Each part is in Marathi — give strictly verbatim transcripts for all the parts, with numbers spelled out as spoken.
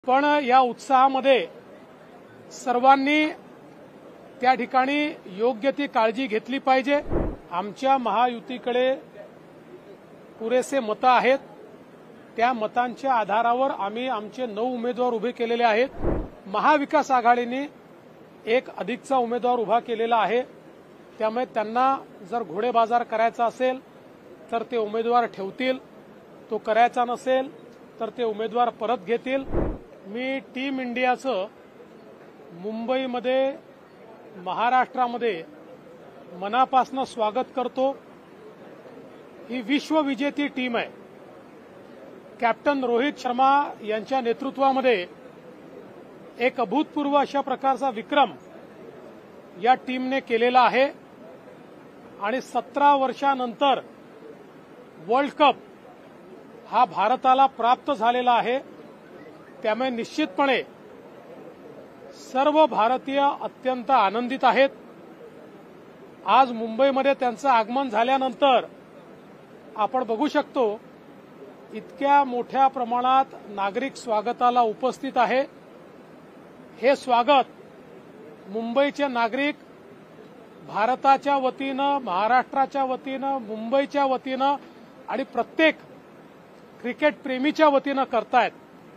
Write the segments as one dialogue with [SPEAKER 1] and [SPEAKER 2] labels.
[SPEAKER 1] पण या उत्साहामध्ये सर्वांनी त्या ठिकाणी योग्य ती काळजी घेतली पाहिजे। आमच्या महायुतीकडे पुरेसे मतं आहेत, त्या मतांच्या आधारावर आम्ही आमचे नऊ उमेदवार उभे केलेले आहेत। महाविकास आघाडीने एक अधिकचा उमेदवार उभा केलेला आहे, त्यामुळे त्यांना जर घोडेबाजार करायचा असेल तर ते उमेदवार ठेवतील, तो करायचा नसेल तर ते उमेदवार परत घेतील। मी टीम इंडियाचं मुंबईमध्ये महाराष्ट्रामध्ये मनापासून स्वागत करतो। ही विश्वविजेती टीम आहे। कॅप्टन रोहित शर्मा यांच्या नेतृत्वामध्ये एक अभूतपूर्व अशा प्रकारचा विक्रम या टीमने केलेला आहे आणि सतरा वर्षानंतर वर्ल्ड कप हा भारताला प्राप्त झालेला आहे। त्यामुळे निश्चितपणे सर्व भारतीय अत्यंत आनंदित आहेत। आज मुंबईमध्ये त्यांचं आगमन झाल्यानंतर आपण बघू शकतो इतक्या मोठ्या प्रमाणात नागरिक स्वागताला उपस्थित आहे। हे स्वागत मुंबईचे नागरिक भारताच्या वतीनं, महाराष्ट्राच्या वतीनं, मुंबईच्या वतीनं आणि प्रत्येक क्रिकेट प्रेमीच्या वतीनं करतायत।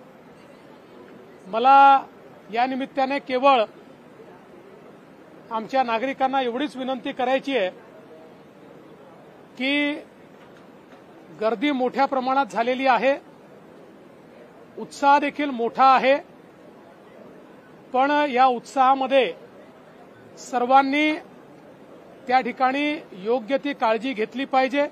[SPEAKER 1] मला या निमित्ताने केवळ आमच्या नागरिकांना एवढीच विनंती करायची आहे की गर्दी मोठ्या प्रमाणात झालेली आहे, उत्साह देखील मोठा आहे, पण या उत्साहामध्ये सर्वांनी त्या ठिकाणी योग्य ती काळजी घेतली पाहिजे।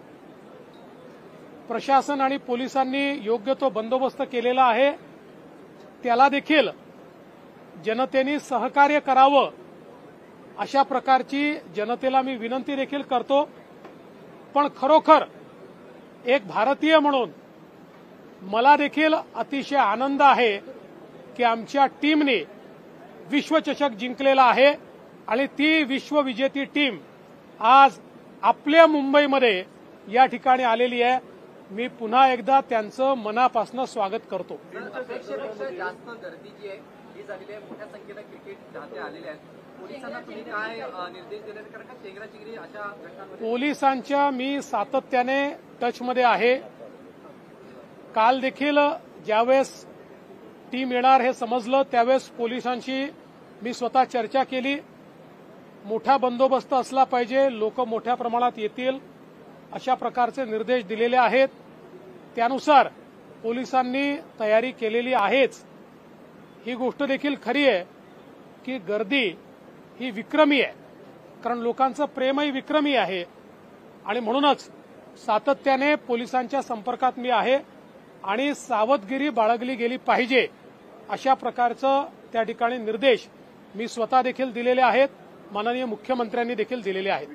[SPEAKER 1] प्रशासन आणि पोलिसांनी योग्य तो बंदोबस्त केलेला आहे, त्याला देखील जनतेने सहकार्य करावं अशा प्रकारची जनतेला मी विनंती देखील करतो। पण खरोखर एक भारतीय म्हणून मला देखील अतिशय आनंद आहे की आमच्या टीमने विश्वचषक जिंकलेला आहे आणि ती विश्वविजेती टीम आज आपल्या मुंबईमध्ये या ठिकाणी आलेली आहे। मी पुन्हा एकदा त्यांचं मनापासून स्वागत करतो।
[SPEAKER 2] अपेक्षेपेक्षा जास्त गर्दी जी आहे ही झालेली आहे, मोठ्या संख्येने क्रिकेट चाहते आलेले आहेत। पोलिसांना तुम्ही काय निर्देश दिले, कारण का चेंगराचेंगरी अशा घटनांमध्ये
[SPEAKER 1] पोलिसांच्या मी सातत्याने टचमध्ये आहे। काल देखील ज्यावेळेस टीम येणार हे समजलं त्यावेळेस पोलिसांशी मी स्वतः चर्चा केली। मोठा बंदोबस्त असला पाहिजे, लोक मोठ्या प्रमाणात येतील अशा प्रकारचे निर्देश दिलेले आहेत। त्यानुसार पोलिसांनी तयारी केलेली आहेच। ही गोष्ट देखील खरी आहे की गर्दी ही विक्रमी आहे, कारण लोकांचं प्रेमही विक्रमी आहे आणि म्हणूनच सातत्याने पोलिसांच्या संपर्कात मी आहे आणि सावधगिरी बाळगली गेली पाहिजे अशा प्रकारचं त्या ठिकाणी निर्देश मी स्वतः देखील दिलेले आहेत, माननीय मुख्यमंत्र्यांनी देखील दिलेले आहेत।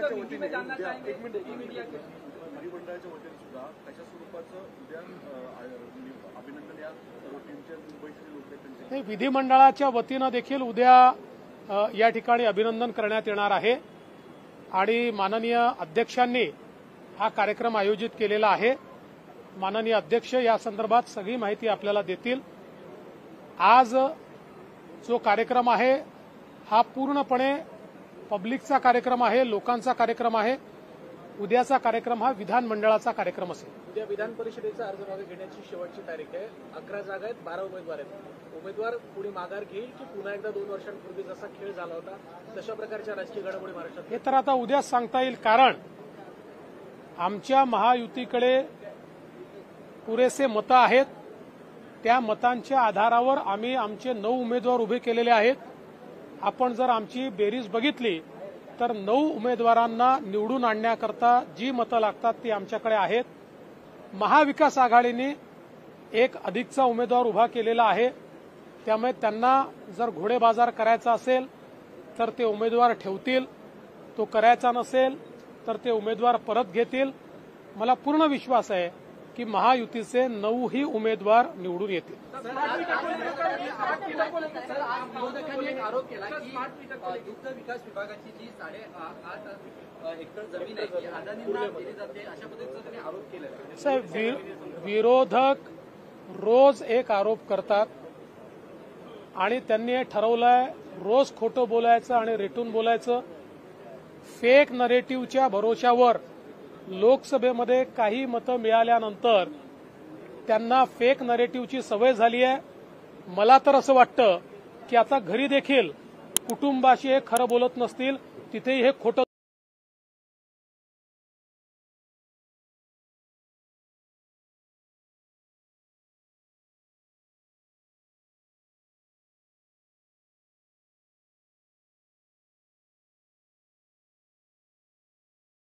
[SPEAKER 1] विधिमंडळाच्या वतीनं देखील उद्या या ठिकाणी अभिनंदन करण्यात येणार आहे आणि माननीय अध्यक्षांनी हा कार्यक्रम आयोजित केलेला आहे। माननीय अध्यक्ष या संदर्भात सगळी माहिती आपल्याला देतील। आज जो कार्यक्रम आहे हा पूर्णपणे पब्लिकचा कार्यक्रम आहे, लोकांचा कार्यक्रम आहे। उद्याचा कार्यक्रम हा विधानमंडळाचा कार्यक्रम असेल।
[SPEAKER 3] उद्या विधान परिषदेचा अर्ज मागे घेण्याची शेवटची तारीख आहे। अकरा जागा आहेत, बारा उमेदवार आहेत। उमेदवार पुढे माघार घेईल की पुन्हा एकदा दोन वर्षांपूर्वी जसा खेळ झाला होता तशा प्रकारच्या राजकीय घडामोडी महाराष्ट्रात?
[SPEAKER 1] हे तर आता उद्याच सांगता येईल, कारण आमच्या महायुतीकडे पुरेसे मतं आहेत, त्या मतांच्या आधारावर आम्ही आमचे नऊ उमेदवार उभे केलेले आहेत। आपण जर आमची बेरीज बघितली तर नऊ उमेदवारांना निवडून आणण्याकरता जी मतं लागतात ती आमच्याकडे आहेत। महाविकास आघाडीने एक अधिकचा उमेदवार उभा केलेला आहे, त्यामुळे त्यांना जर घोडेबाजार करायचा असेल तर ते उमेदवार ठेवतील, तो करायचा नसेल तर ते उमेदवार परत घेतील। मला पूर्ण विश्वास आहे की महायुतीचे नऊही उमेदवार निवडून येतील।
[SPEAKER 2] विरोधकांनी एक आरोप केला की दुग्ध विकास विभागाची जी साडे आठ हेक्टर जमीन आहे ती अदानींना दिली जाते, अशा पद्धतीचा त्यांनी आरोप केला।
[SPEAKER 1] साहेब, विरोधक रोज एक आरोप करतात आणि त्यांनी हे ठरवलंय रोज खोटं बोलायचं आणि रेटून बोलायचं. फेक नरेटिव्हच्या भरोश्यावर लोकसभेमध्ये काही मतं मिळाल्यानंतर त्यांना फेक नरेटिव्हची सवय झाली आहे. मला तर असं वाटतं की आता घरी देखील कुटुंबाशी हे खरं बोलत नसतील, तिथेही हे खोटं